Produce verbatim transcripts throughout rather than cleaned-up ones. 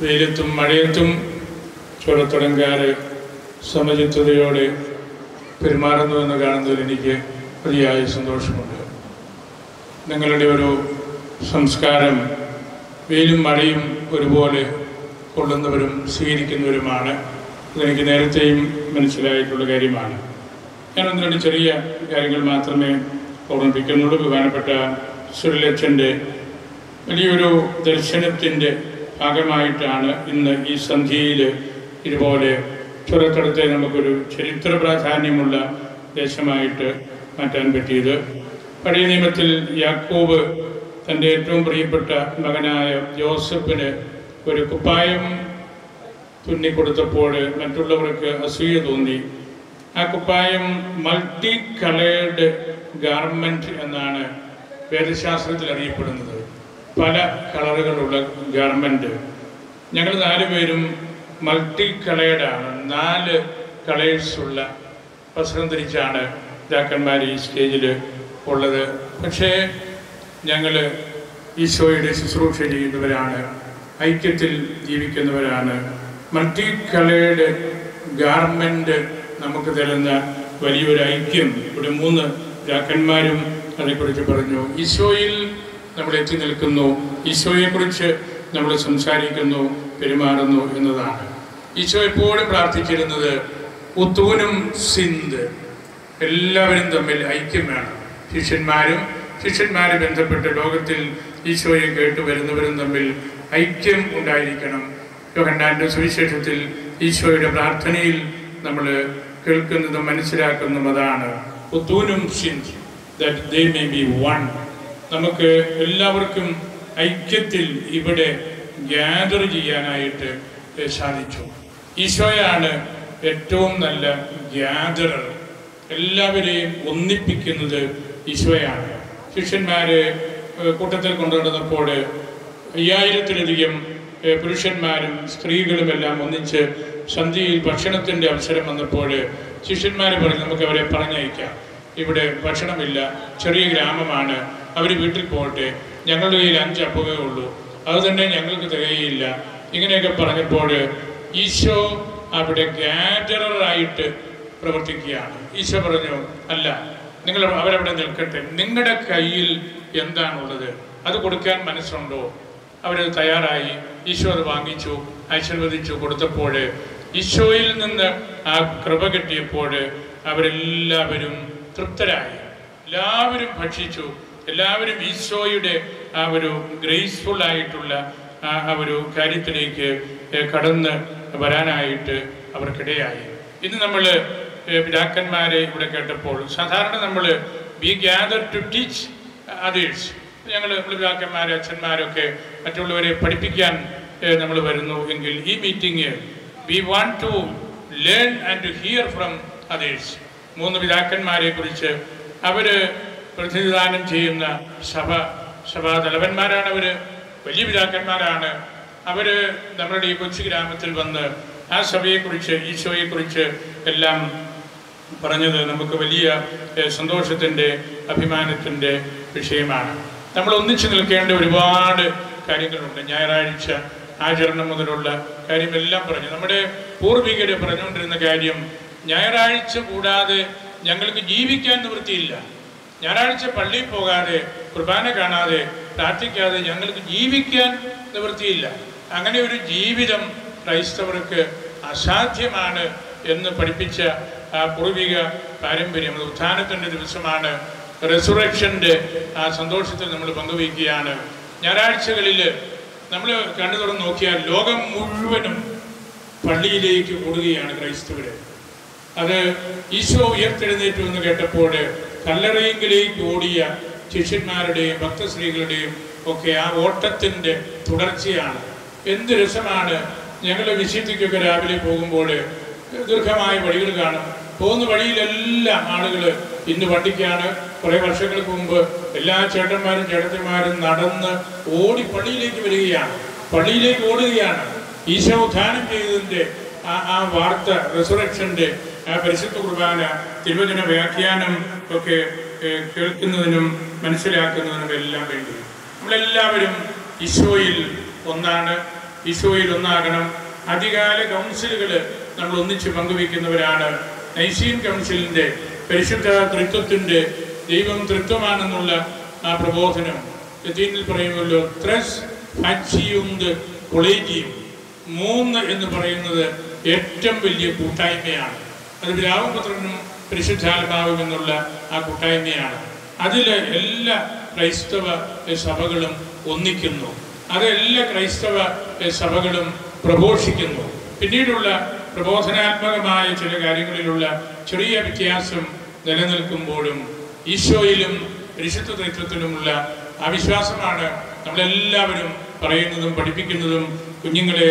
വെയിലത്തും മഴയത്തും ചുരത്തുടങ്കാർ സമചിത്തതയോടെ പെരുമാറുന്നുവെന്ന് കാണുന്നതിൽ എനിക്ക് അതിയായ സന്തോഷമുണ്ട്. നിങ്ങളുടെ ഒരു സംസ്കാരം വെയിലും മഴയും ഒരുപോലെ കൊള്ളുന്നവരും സ്വീകരിക്കുന്നവരുമാണ്. അതെനിക്ക് നേരത്തെയും മനസ്സിലായിട്ടുള്ള കാര്യമാണ്. ഞാൻ ഒന്ന് രണ്ട് ചെറിയ കാര്യങ്ങൾ മാത്രമേ ഓർമ്മിപ്പിക്കുന്നുള്ളൂ. ബഹുമാനപ്പെട്ട സുരലച്ചൻ്റെ വലിയൊരു ദർശനത്തിൻ്റെ ഭാഗമായിട്ടാണ് ഇന്ന് ഈ സന്ധ്യയിൽ ഇതുപോലെ ചുരത്തടത്തെ നമുക്കൊരു ചരിത്ര പ്രാധാന്യമുള്ള ദേശമായിട്ട് മാറ്റാൻ പറ്റിയത്. പഴയ നിയമത്തിൽ യാക്കോബ് തൻ്റെ ഏറ്റവും പ്രിയപ്പെട്ട മകനായ ജോസഫിന് ഒരു കുപ്പായം തുന്നിക്കൊടുത്തപ്പോൾ മറ്റുള്ളവർക്ക് അസൂയ തോന്നി. ആ കുപ്പായം മൾട്ടി കളേർഡ് ഗാർമെൻറ്റ് എന്നാണ് വേദശാസ്ത്രത്തിൽ അറിയപ്പെടുന്നത്. പല കളറുകളുള്ള ഗാർമെൻറ്റ്. ഞങ്ങൾ നാല് പേരും മൾട്ടി കളേർഡാണ്. നാല് കളേഴ്സുള്ള വസ്ത്രം ധരിച്ചാണ് പിതാക്കന്മാർ ഈ സ്റ്റേജിൽ ഉള്ളത്. പക്ഷേ ഞങ്ങൾ ഈശോയുടെ ശുശ്രൂഷ ചെയ്യുന്നവരാണ്, ഐക്യത്തിൽ ജീവിക്കുന്നവരാണ്. മൾട്ടി കളേർഡ് ഗാർമെൻറ്റ് നമുക്ക് തരുന്ന വലിയൊരു ഐക്യം ഇവിടെ മൂന്ന് പിതാക്കന്മാരും അതിനെക്കുറിച്ച് പറഞ്ഞു. ഈശോയിൽ നമ്മൾ എത്തി നിൽക്കുന്നു, ഈശോയെക്കുറിച്ച് നമ്മൾ സംസാരിക്കുന്നു, പെരുമാറുന്നു എന്നതാണ്. ഈശോ എപ്പോഴും പ്രാർത്ഥിച്ചിരുന്നത് ഉത്തൂനും സിന്ത്, എല്ലാവരും തമ്മിൽ ഐക്യം വേണം. ശിഷ്യന്മാരും ശിഷ്യന്മാരെ ബന്ധപ്പെട്ട് ലോകത്തിൽ ഈശോയെ കേട്ടു വരുന്നവരും തമ്മിൽ ഐക്യം ഉണ്ടായിരിക്കണം. യോഹന്നാന്റെ സുവിശേഷത്തിൽ ഈശോയുടെ പ്രാർത്ഥനയിൽ നമ്മൾ കേൾക്കുന്നതും മനസ്സിലാക്കുന്നതും അതാണ്. ഉത്തൂനും സിന്ത്, that they may be one. നമുക്ക് എല്ലാവർക്കും ഐക്യത്തിൽ ഇവിടെ ഗ്യാദർ ചെയ്യാനായിട്ട് സാധിച്ചു. ഈശോയാണ് ഏറ്റവും നല്ല ഗ്യാദറർ. എല്ലാവരെയും ഒന്നിപ്പിക്കുന്നത് ഈശോയാണ്. ശിഷ്യന്മാരെ കൂട്ടത്തിൽ കൊണ്ടുവന്നപ്പോൾ അയ്യായിരത്തിലധികം പുരുഷന്മാരും സ്ത്രീകളുമെല്ലാം ഒന്നിച്ച് സന്ധ്യയിൽ ഭക്ഷണത്തിൻ്റെ അവസരം വന്നപ്പോൾ ശിഷ്യന്മാർ പറഞ്ഞു, നമുക്ക് അവരെ പറഞ്ഞയക്കാം, ഇവിടെ ഭക്ഷണമില്ല, ചെറിയ ഗ്രാമമാണ്, അവർ വീട്ടിൽ പോകട്ടെ, ഞങ്ങളുടെ കയ്യിൽ അഞ്ച് അപ്പമേ ഉള്ളൂ, അതുതന്നെ ഞങ്ങൾക്ക് തികയില്ല. ഇങ്ങനെയൊക്കെ പറഞ്ഞപ്പോൾ ഈശോ അവിടെ ഗ്യാദററായിട്ട് പ്രവർത്തിക്കുകയാണ്. ഈശോ പറഞ്ഞു, അല്ല, നിങ്ങൾ അവരവിടെ നിൽക്കട്ടെ, നിങ്ങളുടെ കയ്യിൽ എന്താണുള്ളത് അത് കൊടുക്കാൻ മനസ്സുണ്ടോ? അവരത് തയ്യാറായി. ഈശോ അത് വാങ്ങിച്ചു, ആശീർവദിച്ചു കൊടുത്തപ്പോൾ ഈശോയിൽ നിന്ന് ആ കൃപ കിട്ടിയപ്പോൾ അവരെല്ലാവരും തൃപ്തരായി. എല്ലാവരും ഭക്ഷിച്ചു. എല്ലാവരും ഈശോയുടെ ആ ഒരു ഗ്രേസ്ഫുൾ ആയിട്ടുള്ള ആ ഒരു കാര്യത്തിലേക്ക് കടന്ന് വരാനായിട്ട് അവർക്കിടയായി. ഇന്ന് നമ്മൾ പിതാക്കന്മാരെ ഇവിടെ കേട്ടപ്പോൾ സാധാരണ നമ്മൾ we gather to teach others. ഞങ്ങൾ നമ്മൾ പിതാക്കന്മാരെ അച്ഛന്മാരൊക്കെ മറ്റുള്ളവരെ പഠിപ്പിക്കാൻ നമ്മൾ വരുന്നു എങ്കിൽ ഈ meeting we want to learn and to hear from others. മൂന്ന് പിതാക്കന്മാരെ കുറിച്ച് അവർ പ്രതിനിധാനം ചെയ്യുന്ന സഭ സഭാ തലവന്മാരാണ്. അവർ വലിയ പിതാക്കന്മാരാണ്. അവർ നമ്മുടെ ഈ കൊച്ചു ഗ്രാമത്തിൽ വന്ന് ആ സഭയെക്കുറിച്ച് ഈശോയെക്കുറിച്ച് എല്ലാം പറഞ്ഞത് നമുക്ക് വലിയ സന്തോഷത്തിൻ്റെ അഭിമാനത്തിൻ്റെ വിഷയമാണ്. നമ്മൾ ഒന്നിച്ചു നിൽക്കേണ്ട ഒരുപാട് കാര്യങ്ങളുണ്ട്. ഞായറാഴ്ച ആചരണം മുതലുള്ള കാര്യമെല്ലാം പറഞ്ഞു. നമ്മുടെ പൂർവികർ പറഞ്ഞുകൊണ്ടിരുന്ന കാര്യം, ഞായറാഴ്ച കൂടാതെ ഞങ്ങൾക്ക് ജീവിക്കാൻ നിവൃത്തിയില്ല. ഞായറാഴ്ച പള്ളിയിൽ പോകാതെ കുർബാന കാണാതെ പ്രാർത്ഥിക്കാതെ ഞങ്ങൾക്ക് ജീവിക്കാൻ നിവൃത്തിയില്ല. അങ്ങനെ ഒരു ജീവിതം ക്രൈസ്തവർക്ക് അസാധ്യമാണ് എന്ന് പഠിപ്പിച്ച ആ പൂർവിക പാരമ്പര്യം. അത് ഉത്ഥാനത്തിൻ്റെ ദിവസമാണ്, റെസുറക്ഷൻ്റെ ആ സന്തോഷത്തിൽ നമ്മൾ പങ്കുവയ്ക്കുകയാണ്. ഞായറാഴ്ചകളിൽ നമ്മൾ കണ്ണു തുറന്ന് നോക്കിയാൽ ലോകം മുഴുവനും പള്ളിയിലേക്ക് കൂടുകയാണ് ക്രൈസ്തവർ. അത് ഈശോ ഉയർത്തെഴുന്നേറ്റു എന്ന് കേട്ടപ്പോൾ കല്ലറയെങ്കിലേക്ക് ഓടിയ ശിഷ്യന്മാരുടെയും ഭക്തസ്ത്രീകളുടെയും ഒക്കെ ആ ഓട്ടത്തിൻ്റെ തുടർച്ചയാണ്. എന്ത് രസമാണ്. ഞങ്ങൾ വിശുദ്ധിക്കൊക്കെ രാവിലെ പോകുമ്പോൾ ദീർഘമായ വഴികൾ കാണും. പോകുന്ന വഴിയിലെല്ലാം ആളുകൾ ഇന്ന് വണ്ടിക്കാണ്. കുറേ വർഷങ്ങൾക്ക് മുമ്പ് എല്ലാ ചേട്ടന്മാരും ചേട്ടത്തിമാരും നടന്ന് ഓടി പള്ളിയിലേക്ക് വരികയാണ്, പള്ളിയിലേക്ക് ഓടുകയാണ്. ഈശോ ഉത്ഥാനം ചെയ്തതിൻ്റെ ആ ആ വാർത്ത, റെസുറക്ഷൻ്റെ ആ പരിശുദ്ധ കുർബാന തിരുവചന വ്യാഖ്യാനം ഒക്കെ കേൾക്കുന്നതിനും മനസ്സിലാക്കുന്നതിനും എല്ലാം വേണ്ടി നമ്മളെല്ലാവരും ഈശോയിൽ ഒന്നാണ്. ഈശോയിൽ ഒന്നാകണം. അധികാല കൗൺസിലുകൾ നമ്മൾ ഒന്നിച്ച് പങ്കുവയ്ക്കുന്നവരാണ്. നൈസീൻ കൗൺസിലിൻ്റെ പരിശുദ്ധ തൃത്വത്തിൻ്റെ ദൈവം തൃത്വമാണെന്നുള്ള ആ പ്രബോധനം ലത്തീനിൽ പറയുമല്ലോ, ത്രസ് ഫാക്സിയുണ്ട് കൊളേജിയം. മൂന്ന് എന്ന് പറയുന്നത് ഏറ്റവും വലിയ കൂട്ടായ്മയാണ്. അത് പിതാവും പുത്രനും പരിശുദ്ധാത്മാവും എന്നുള്ള ആ കൂട്ടായ്മയാണ്. അതിൽ എല്ലാ ക്രൈസ്തവ സഭകളും ഒന്നിക്കുന്നു, അതെല്ലാ ക്രൈസ്തവ സഭകളും പ്രഘോഷിക്കുന്നു. പിന്നീടുള്ള പ്രബോധനാത്മകമായ ചില കാര്യങ്ങളിലുള്ള ചെറിയ വ്യത്യാസം നിലനിൽക്കുമ്പോഴും ഈശോയിലും പരിശുദ്ധ തൃത്വത്തിലുമുള്ള ആ വിശ്വാസമാണ് നമ്മളെല്ലാവരും പറയുന്നതും പഠിപ്പിക്കുന്നതും കുഞ്ഞുങ്ങളെ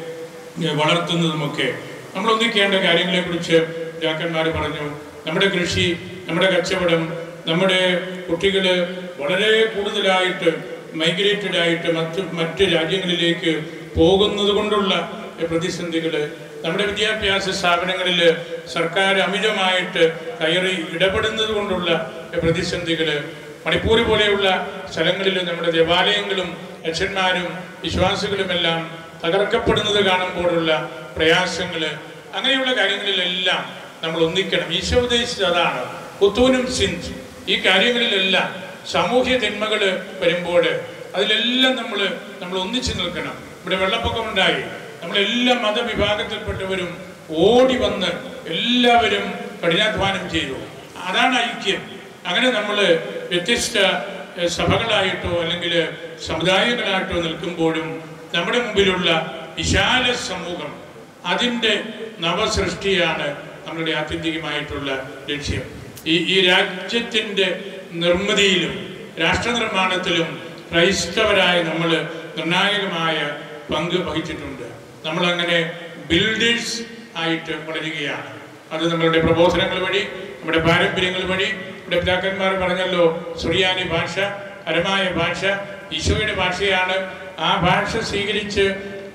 വളർത്തുന്നതുമൊക്കെ. നമ്മൾ ഒന്നിക്കേണ്ട കാര്യങ്ങളെക്കുറിച്ച് പിതാക്കന്മാർ പറഞ്ഞു. നമ്മുടെ കൃഷി, നമ്മുടെ കച്ചവടം, നമ്മുടെ കുട്ടികൾ വളരെ കൂടുതലായിട്ട് മൈഗ്രേറ്റഡ് ആയിട്ട് മറ്റ് മറ്റ് രാജ്യങ്ങളിലേക്ക് പോകുന്നത് കൊണ്ടുള്ള പ്രതിസന്ധികൾ, നമ്മുടെ വിദ്യാഭ്യാസ സ്ഥാപനങ്ങളിൽ സർക്കാർ അമിതമായിട്ട് കയറി ഇടപെടുന്നത് കൊണ്ടുള്ള പ്രതിസന്ധികൾ, മണിപ്പൂർ പോലെയുള്ള സ്ഥലങ്ങളിൽ നമ്മുടെ ദേവാലയങ്ങളും അച്ഛന്മാരും വിശ്വാസികളുമെല്ലാം തകർക്കപ്പെടുന്നത് കാണുമ്പോഴുള്ള പ്രയാസങ്ങൾ, അങ്ങനെയുള്ള കാര്യങ്ങളിലെല്ലാം നമ്മൾ ഒന്നിക്കണം. ഈശോ ഉദ്ദേശിച്ചത് അതാണ്. കുത്തൂനും സിൻസ് ഈ കാര്യങ്ങളിലെല്ലാം സാമൂഹ്യ തിന്മകൾ വരുമ്പോൾ അതിലെല്ലാം നമ്മൾ നമ്മൾ ഒന്നിച്ചു നിൽക്കണം. ഇവിടെ വെള്ളപ്പൊക്കമുണ്ടായി, നമ്മളെല്ലാ മതവിഭാഗത്തിൽപ്പെട്ടവരും ഓടി വന്ന് എല്ലാവരും കഠിനാധ്വാനം ചെയ്തു. അതാണ് ഐക്യം. അങ്ങനെ നമ്മൾ വ്യത്യസ്ത സഭകളായിട്ടോ അല്ലെങ്കിൽ സമുദായങ്ങളായിട്ടോ നിൽക്കുമ്പോഴും നമ്മുടെ മുമ്പിലുള്ള വിശാല സമൂഹം, അതിൻ്റെ നവസൃഷ്ടിയാണ് നമ്മുടെ ആത്യന്തികമായിട്ടുള്ള ലക്ഷ്യം. ഈ ഈ രാജ്യത്തിൻ്റെ നിർമ്മിതിയിലും രാഷ്ട്ര നിർമ്മാണത്തിലും ക്രൈസ്തവരായ നമ്മൾ നിർണായകമായ പങ്ക് വഹിച്ചിട്ടുണ്ട്. നമ്മളങ്ങനെ ബിൽഡേഴ്സ് ആയിട്ട് വളരുകയാണ്. അത് നമ്മളുടെ പ്രബോധനങ്ങൾ വഴി, നമ്മുടെ പാരമ്പര്യങ്ങൾ വഴി. ഇവിടെ പിതാക്കന്മാർ പറഞ്ഞല്ലോ, സുറിയാനി ഭാഷ, അരമായ ഭാഷ ഈശോയുടെ ഭാഷയാണ്. ആ ഭാഷ സ്വീകരിച്ച്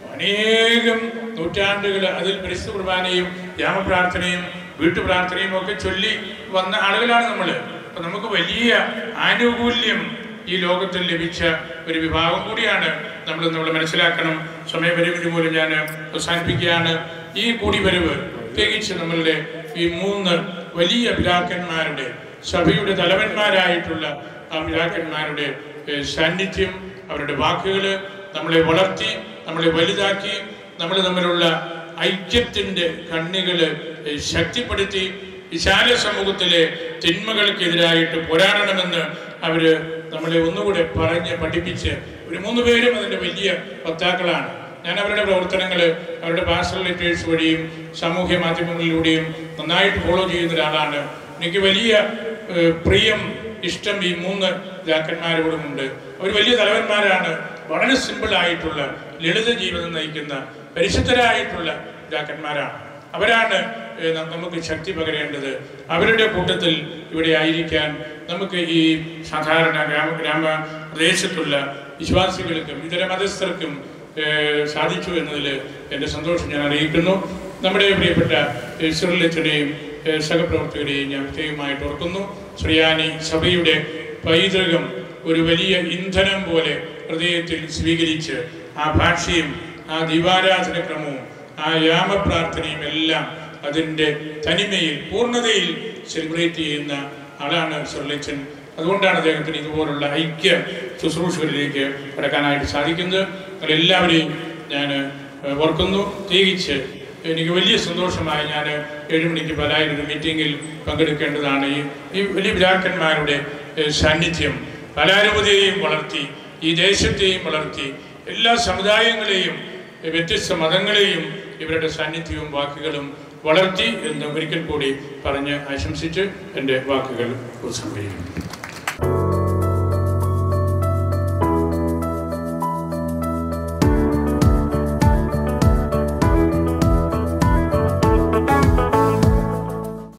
അനേകം നൂറ്റാണ്ടുകൾ അതിൽ പരിശുദ്ധ കുർബാനയും യാമപ്രാർത്ഥനയും വീട്ടുപ്രാർത്ഥനയും ഒക്കെ ചൊല്ലി വന്ന ആളുകളാണ് നമ്മൾ. അപ്പം നമുക്ക് വലിയ ആനുകൂല്യം ഈ ലോകത്തിൽ ലഭിച്ച ഒരു വിഭാഗം കൂടിയാണ് നമ്മൾ നമ്മൾ മനസ്സിലാക്കണം. സമയപരിമിതി മൂലം ഞാൻ അവസാനിപ്പിക്കുകയാണ്. ഈ കൂടിവരവ് പ്രത്യേകിച്ച് നമ്മളുടെ ഈ മൂന്ന് വലിയ പിതാക്കന്മാരുടെ, സഭയുടെ തലവന്മാരായിട്ടുള്ള ആ പിതാക്കന്മാരുടെ സാന്നിധ്യം, അവരുടെ വാക്കുകൾ നമ്മളെ വളർത്തി, നമ്മളെ വലുതാക്കി, നമ്മൾ തമ്മിലുള്ള ഐക്യത്തിൻ്റെ കണ്ണികൾ ശക്തിപ്പെടുത്തി വിശാല സമൂഹത്തിലെ തിന്മകൾക്കെതിരായിട്ട് പോരാടണമെന്ന് അവർ നമ്മളെ ഒന്നുകൂടെ പറഞ്ഞ് പഠിപ്പിച്ച്, ഒരു മൂന്ന് പേരും അതിൻ്റെ വലിയ വക്താക്കളാണ്. ഞാൻ അവരുടെ പ്രവർത്തനങ്ങൾ അവരുടെ പാസ്റ്ററൽ ലെറ്റേഴ്സ് വഴിയും സാമൂഹ്യ മാധ്യമങ്ങളിലൂടെയും നന്നായിട്ട് ഫോളോ ചെയ്യുന്ന ഒരാളാണ്. എനിക്ക് വലിയ പ്രിയം, ഇഷ്ടം ഈ മൂന്ന് പിതാക്കന്മാരോടുമുണ്ട്. അവർ വലിയ തലവന്മാരാണ്. വളരെ സിമ്പിളായിട്ടുള്ള ലളിത ജീവിതം നയിക്കുന്ന പരിശുദ്ധരായിട്ടുള്ള പിതാക്കന്മാരാണ്. അവരാണ് നമുക്ക് ശക്തി പകരേണ്ടത്. അവരുടെ കൂട്ടത്തിൽ ഇവിടെ ആയിരിക്കാൻ നമുക്ക് ഈ സാധാരണ ഗ്രാമ ഗ്രാമ പ്രദേശത്തുള്ള വിശ്വാസികൾക്കും ഇതര മതസ്ഥർക്കും സാധിച്ചു എന്നതിൽ എൻ്റെ സന്തോഷം ഞാൻ അറിയിക്കുന്നു. നമ്മുടെ പ്രിയപ്പെട്ട സിറിലച്ചനെയും സഹപ്രവർത്തകരെയും ഞാൻ പ്രത്യേകമായിട്ട് ഓർക്കുന്നു. ശ്രീയാനി സഭയുടെ പൈതൃകം ഒരു വലിയ ഇന്ധനം പോലെ ഹൃദയത്തിൽ സ്വീകരിച്ച് ആ ഭാഷയും ആ ദീപാരാധനക്രമവും ആ യാമപ്രാർത്ഥനയും എല്ലാം അതിൻ്റെ തനിമയിൽ പൂർണ്ണതയിൽ സെലിബ്രേറ്റ് ചെയ്യുന്ന ആളാണ് സിറിലച്ചൻ. അതുകൊണ്ടാണ് അദ്ദേഹത്തിന് ഇതുപോലുള്ള ഐക്യ ശുശ്രൂഷകളിലേക്ക് കടക്കാനായിട്ട് സാധിക്കുന്നത്. നിങ്ങളെല്ലാവരെയും ഞാൻ ഓർക്കുന്നു. പ്രത്യേകിച്ച് എനിക്ക് വലിയ സന്തോഷമായി ഞാൻ ഏഴ് മണിക്ക് പലായൊരു മീറ്റിങ്ങിൽ പങ്കെടുക്കേണ്ടതാണ്. ഈ ഈ വലിയ പിതാക്കന്മാരുടെ സാന്നിധ്യം പലാരൂപതയെയും വളർത്തി, ഈ ദേശത്തെയും വളർത്തി, എല്ലാ സമുദായങ്ങളെയും വ്യത്യസ്ത മതങ്ങളെയും ഇവരുടെ സാന്നിധ്യവും വാക്കുകളും വളർത്തി എന്ന് ഒരിക്കൽ കൂടി പറഞ്ഞ് ആശംസിച്ച് എൻ്റെ വാക്കുകൾ ഉപസംഹരിക്കുന്നു.